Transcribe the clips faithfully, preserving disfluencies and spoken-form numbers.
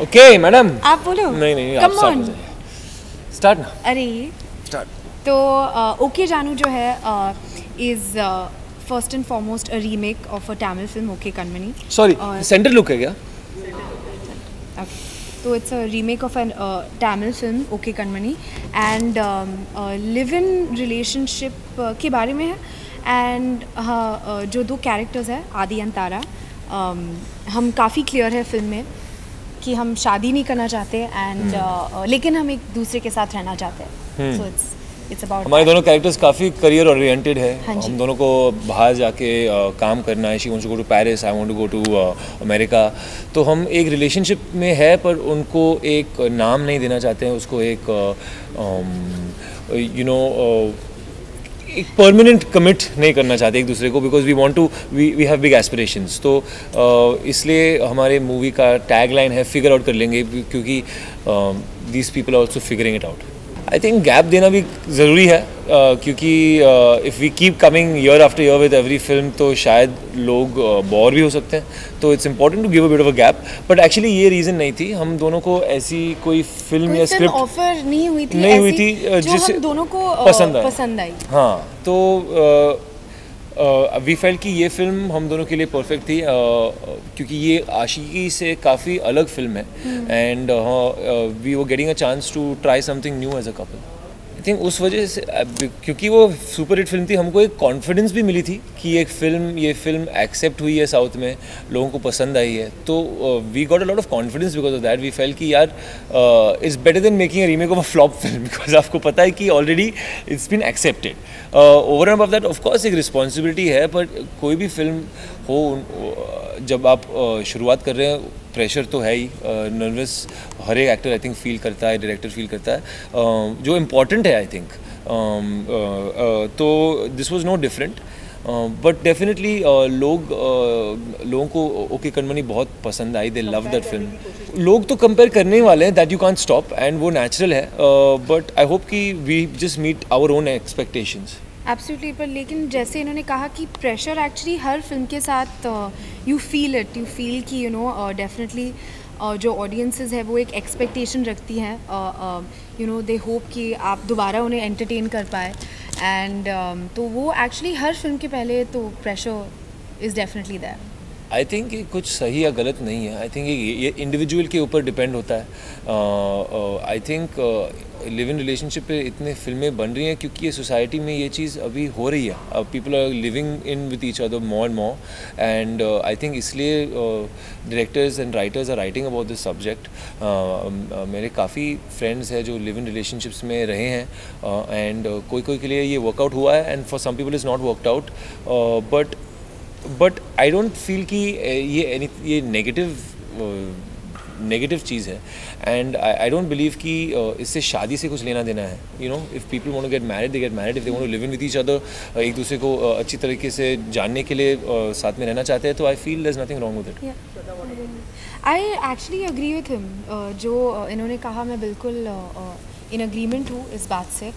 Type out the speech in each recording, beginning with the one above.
Okay madam आप बोलो। नहीं नहीं आप Come स्टार्ट on. हो जाइए स्टार्ट ना अरे स्टार्ट तो ओके जानू जो है is first and foremost a remake of a Tamil film OK Kanmani. Sorry centre look है क्या Okay. तो it's a remake of an Tamil film OK Kanmani and live in relationship के बारे में है। एंड हाँ जो दो कैरेक्टर्स हैं आदि एंड तारा, um, हम काफ़ी क्लियर है फिल्म में कि हम शादी नहीं करना चाहते एंड uh, लेकिन हम एक दूसरे के साथ रहना चाहते हैं। सो इट्स इट्स अबाउट हमारे दोनों कैरेक्टर्स काफ़ी करियर ओरिएंटेड है। हाँ जी। हम दोनों को बाहर जाके uh, काम करना है। She wants to go to Paris, I want to go to America. तो हम एक रिलेशनशिप में है पर उनको एक नाम नहीं देना चाहते हैं, उसको एक यू नो एक परमानेंट कमिट नहीं करना चाहते एक दूसरे को, because we want to we we have big aspirations. तो uh, इसलिए हमारे मूवी का टैग लाइन है फिगर आउट कर लेंगे, क्योंकि these people are also figuring it out. I think gap देना भी ज़रूरी है, uh, क्योंकि if we keep coming year after year with every film तो शायद लोग बोर uh, भी हो सकते हैं। तो it's important to give a bit of a gap. But actually ये रीज़न नहीं थी, हम दोनों को ऐसी कोई फिल्म या स्क्रिप्ट ऑफर नहीं हुई थी नहीं हुई थी जो जिससे हम दोनों को पसंद आई पसंद आई। हाँ, तो वी फेल्ट कि ये फिल्म हम दोनों के लिए परफेक्ट थी, uh, क्योंकि ये आशिकी से काफ़ी अलग फिल्म है and we were getting a chance to try something new as a couple. I think उस वजह से uh, क्योंकि वो सुपर हिट फिल्म थी, हमको एक कॉन्फिडेंस भी मिली थी कि एक फिल्म ये फिल्म एक्सेप्ट हुई है साउथ में, लोगों को पसंद आई है। तो we got a lot of confidence because of that. We felt कि यार it's better than making a remake of a flop film, because आपको पता है कि already it's been accepted. Over and above that of course एक responsibility है, पर कोई भी फिल्म हो जब आप uh, शुरुआत कर रहे हैं प्रेशर तो है ही, नर्वस uh, हर एक एक्टर आई थिंक फील करता है, डायरेक्टर फील करता है, uh, जो इम्पॉर्टेंट है I think. um, uh, uh, तो this was no different, but definitely लोग uh, लोगों को ओके कणमणि बहुत पसंद आई, दे लव दैट फिल्म। लोग तो कंपेयर करने ही वाले हैं, that you can't stop and वो नेचुरल है, बट आई होप कि we just meet our own expectations. Absolutely. पर लेकिन जैसे इन्होंने कहा कि प्रेशर एक्चुअली हर फिल्म के साथ you feel it you feel कि यू नो डेफिनेटली जो ऑडियंसेस है वो एक एक्सपेक्टेशन रखती हैं, यू नो दे होप कि आप दोबारा उन्हें एंटरटेन कर पाए एंड um, तो वो एक्चुअली हर फिल्म के पहले तो pressure is definitely there. I think ये कुछ सही या गलत नहीं है, आई थिंक ये ये इंडिविजुअल के ऊपर डिपेंड होता है। I think live in relationship पे इतने फिल्में बन रही हैं क्योंकि ये सोसाइटी में ये चीज़ अभी हो रही है, people are living in with each other more and more and I think इसलिए directors and writers are writing about this subject. मेरे काफ़ी फ्रेंड्स हैं जो लिव इन रिलेशनशिप्स में रहे हैं एंड uh, uh, कोई कोई के लिए ये वर्कआउट हुआ है and for some people is not worked out, but but I don't feel कि ये ये नेगेटिव नेगेटिव चीज़ है एंड आई डोंट बिलीव कि uh, इससे शादी से कुछ लेना देना है। You know if people want to get married they get married, if they want to live in with each other, एक दूसरे को uh, अच्छी तरीके से जानने के लिए uh, साथ में रहना चाहते हैं, तो I feel there is nothing wrong with it. I actually agree with him, जो uh, इन्होंने कहा मैं बिल्कुल इन अग्रीमेंट हूँ इस बात से।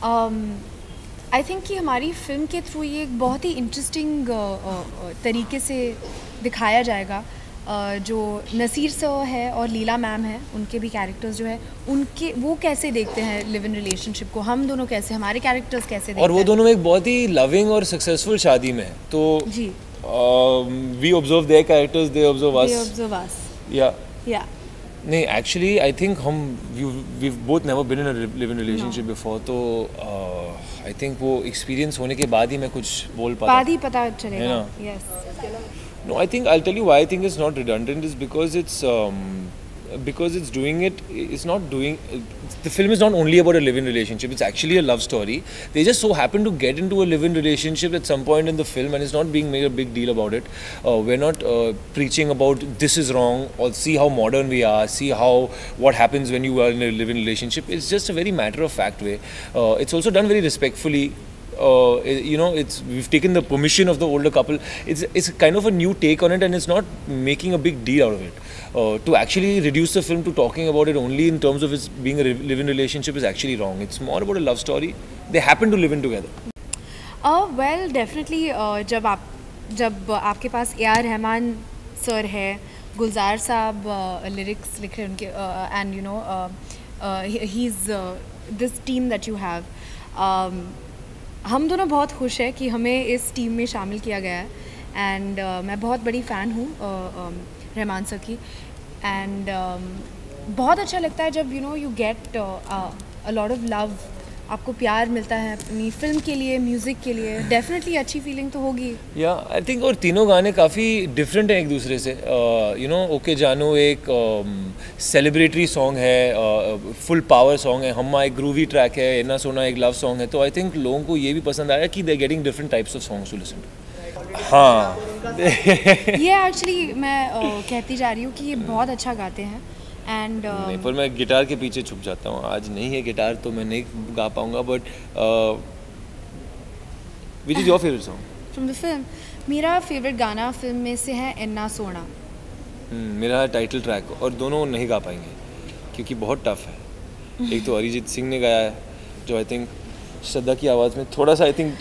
आई um, थिंक कि हमारी फिल्म के थ्रू ये एक बहुत ही इंटरेस्टिंग uh, uh, तरीके से दिखाया जाएगा। uh, जो नसीर सर है और लीला मैम है, उनके भी कैरेक्टर्स जो है उनके वो कैसे देखते हैं लिव इन रिलेशनशिप को, हम दोनों कैसे, हमारे कैरेक्टर्स कैसे देखते हैं। और वो दोनों एक बहुत ही लविंग और सक्सेसफुल शादी में है, तो जी we observe their characters, they observe us. They observe us yeah yeah नहीं, एक्चुअली आई थिंक हम we both never been in a live in relationship before, तो आई uh, थिंक वो एक्सपीरियंस होने के बाद ही मैं कुछ बोल पाता बाद ही पता चलेगा। Yes No, I think I'll tell you why I think it's not redundant is because it's um, because it's doing it. It's not doing. The film is not only about a live-in relationship. It's actually a love story. They just so happen to get into a live-in relationship at some point in the film, and it's not being made a big deal about it. Uh, we're not uh, preaching about this is wrong or see how modern we are. See how what happens when you are in a live-in relationship. It's just a very matter of fact way. Uh, it's also done very respectfully. Uh, you know, it's we've taken the permission of the older couple. It's it's kind of a new take on it, and it's not making a big deal out of it. Uh, to actually reduce the film to talking about it only in terms of its being a live-in relationship is actually wrong. It's more about a love story. They happen to live in together. Uh, well, definitely. Uh, जब आप जब आपके पास A R Rahman sir है, Gulzar sahab lyrics लिख रहे हैं उनके, and you know he is this team that you have, हम दोनों बहुत खुश हैं कि हमें इस टीम में शामिल किया गया है. एंड uh, मैं बहुत बड़ी फ़ैन हूँ uh, um, रहमान सर की. एंड um, बहुत अच्छा लगता है जब you know you get a lot of love, आपको प्यार मिलता है अपनी फिल्म के लिए, म्यूज़िक के लिए. डेफिनेटली अच्छी फीलिंग तो होगी. या आई थिंक, और तीनों गाने काफ़ी डिफरेंट हैं एक दूसरे से. यू नो ओके जानू एक सेलिब्रेटरी सॉन्ग है, फुल पावर सॉन्ग है. हम्मा एक ग्रूवी ट्रैक है. एना सोना एक लव सॉन्ग है. तो आई थिंक लोगों को ये भी पसंद आया कि they are getting different types of songs to listen to. हाँ ये एक्चुअली मैं uh, कहती जा रही हूँ कि ये बहुत अच्छा गाते हैं. एंड uh, नहीं, पर मैं गिटार के पीछे छुप जाता हूँ. आज नहीं है गिटार तो मैं नहीं गा पाऊँगा. But which is your favourite song from the film? मेरा फेवरेट गाना फिल्म में से है एन्ना सोना. मेरा टाइटल ट्रैक. और दोनों नहीं गा पाएंगे क्योंकि बहुत टफ है. एक तो अरिजीत सिंह ने गाया है जो आई थिंक श्रद्धा की आवाज़ में थोड़ा सा आई थिंक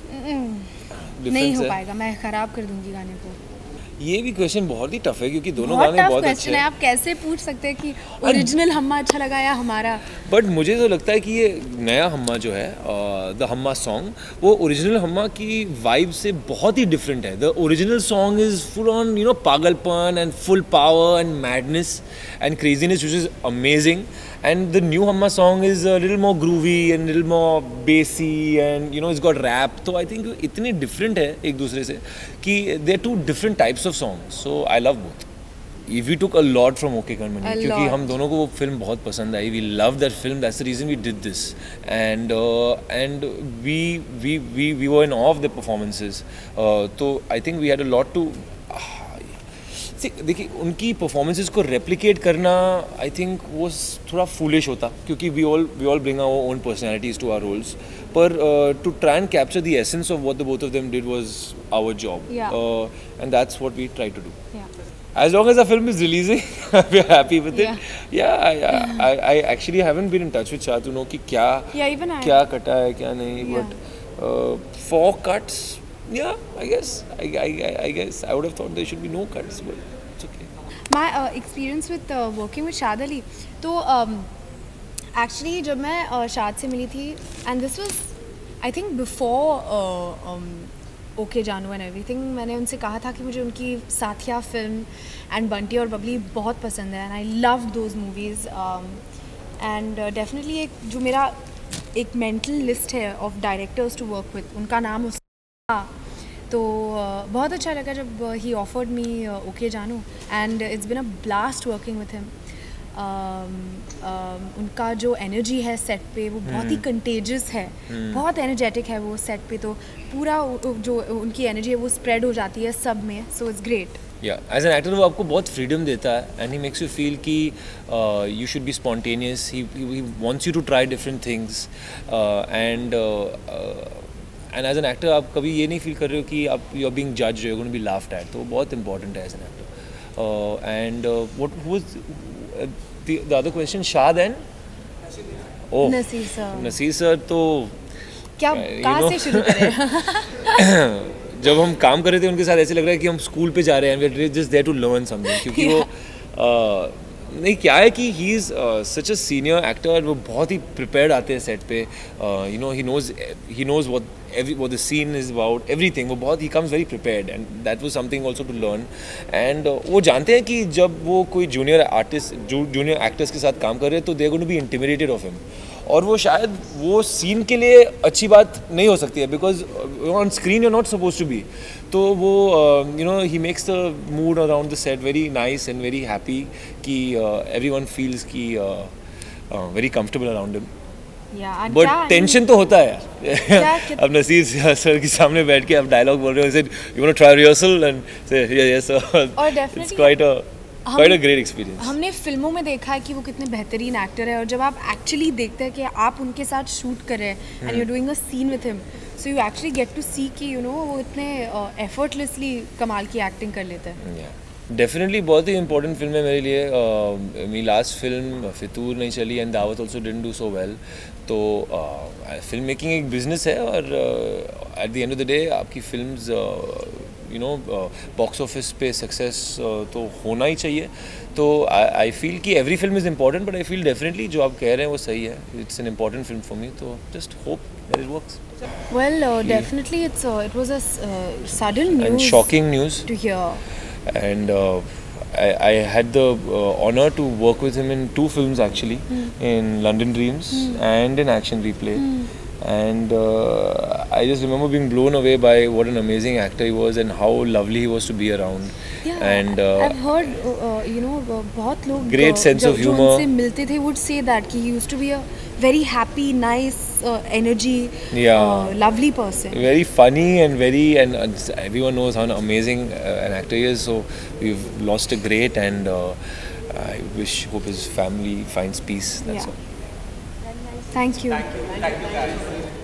नहीं हो पाएगा. मैं ख़राब कर दूंगी गाने को. ये भी क्वेश्चन बहुत ही टफ है क्योंकि दोनों बहुत गाने बहुत अच्छे हैं. आप कैसे पूछ सकते हैं कि ओरिजिनल हम्मा अच्छा लगा या हमारा? बट मुझे तो लगता है कि ये नया हम्मा जो है, द हम्मा सॉन्ग, वो ओरिजिनल हम्मा की वाइब से बहुत ही डिफरेंट है. The original song is full on you know पागलपन and full power and madness and craziness which is amazing. And the new Humma song is a little more groovy and little more bassy and you know it's got rap. तो I think इतने different है एक दूसरे से कि they're two different types of songs. So I love both. We took a lot from OK Kanmani क्योंकि हम दोनों को वो फिल्म बहुत पसंद आई. We love that film. That's the reason we did this. And uh, and we we we we were in awe of the performances. Uh, तो I think we had a lot to. देखिए उनकी performances को replicate करना I think वो थोड़ा foolish होता क्योंकि we all we all bring our own personalities to our roles. पर to try and capture the essence of what the both of them did was our job, and that's what we try to do. As long as the film is releasing, we are happy with it. Yeah, yeah, yeah. I, I actually haven't been in touch with Shah to know कि क्या yeah, क्या कटा है क्या नहीं. Yeah. But uh, four cuts, yeah, I guess I, I, I guess I would have thought there should be no cuts, but it's okay. My uh, experience with uh, working with Shad Ali, तो um, actually जब मैं uh, शाद से मिली थी, and this was I think before uh, um, OK Jaanu and everything, मैंने उनसे कहा था कि मुझे उनकी साथिया फिल्म एंड बंटी और बबली बहुत पसंद है. And I love those movies. And definitely एक जो मेरा एक मेंटल लिस्ट है of directors to work with, उनका नाम उसका. तो uh, बहुत अच्छा लगा जब he offered me OK Jaanu, and it's been a blast working with him. Um, um, उनका जो एनर्जी है सेट पे वो बहुत ही कंटेजियस है. बहुत एनर्जेटिक है वो सेट पे. तो पूरा जो उनकी एनर्जी है वो स्प्रेड हो जाती है सब में. So it's great. Yeah as an actor वो आपको बहुत फ्रीडम देता है and he makes you feel कि you should be spontaneous. He wants you to try different things and and as an actor आप कभी ये नहीं फील कर रहे हो कि आप you are being judged, you are going to be laughed at. तो वो बहुत इंपॉर्टेंट है as an actor. And what was The, the other question, Shad and oh, Naseer sir. Naseer sir तो क्या कहाँ से शुरू करें? जब हम काम कर रहे थे उनके साथ ऐसे लग रहा है कि हम स्कूल पे जा रहे हैं. We are just there to learn something. क्योंकि yeah. वो uh, नहीं क्या है कि he is such a senior actor. वो बहुत ही प्रिपेयर्ड आते हैं सेट पे. You know he knows he knows what every what the scene is about, everything. वो बहुत he comes very prepared and that was something also to learn. and uh, वो जानते हैं कि जब वो कोई जूनियर आर्टिस्ट जूनियर एक्टर्स के साथ काम कर रहे हैं तो they are going to be intimidated of him. और वो शायद वो सीन के लिए अच्छी बात नहीं हो सकती है because on screen you are not suppose to be. तो वो you know he makes the mood around the set very nice and very happy कि एवरी वन फील्स की very comfortable around him. But tension तो होता है. अब Naseer sir के सामने बैठ के आप डायलॉग बोल रहे हो, you want to try rehearsal and say yes sir. It's quite a quite a great experience. हमने फिल्मों में देखा है कि वो कितने बेहतरीन एक्टर है और जब आप एक्चुअली देखते हैं कि आप उनके साथ शूट कर रहे हैं and you are doing a scene with him, so you actually get to see कि यू नो वो इतने एफर्टलेसली कमाल की एक्टिंग कर लेते हैं. डेफिनेटली बहुत ही इंपॉर्टेंट फिल्म है मेरे लिए. uh, मेरी लास्ट फिल्म फितूर नहीं चली and Daawat also didn't do so well. तो फिल्म मेकिंग एक बिजनेस है और at the end of the day आपकी films you know box office पे सक्सेस तो होना ही चाहिए. तो आई फील कि every film is important, but I feel definitely जो आप कह रहे हैं वो सही है. It's an important film for me, तो just hope that it works. Well, uh, definitely, it's uh, it was a s- uh, sudden news And shocking news. to hear. And uh, I, I had the uh, honor to work with him in two films actually, in London Dreams and in Action Replay. And uh, I just remember being blown away by what an amazing actor he was and how lovely he was to be around. Yeah, And uh, I've heard, uh, uh, you know, uh, बहुत लोग Great uh, sense जो, of जो humor. उनसे मिलते थे would say that कि he used to be a very happy, nice, uh, energy, Yeah. uh, lovely person. very funny and very and uh, everyone knows how amazing uh, an actor he is. So we've lost a great, and uh, I wish hope his family finds peace. That's Yeah. all. Thank you. Thank you. Thank you guys.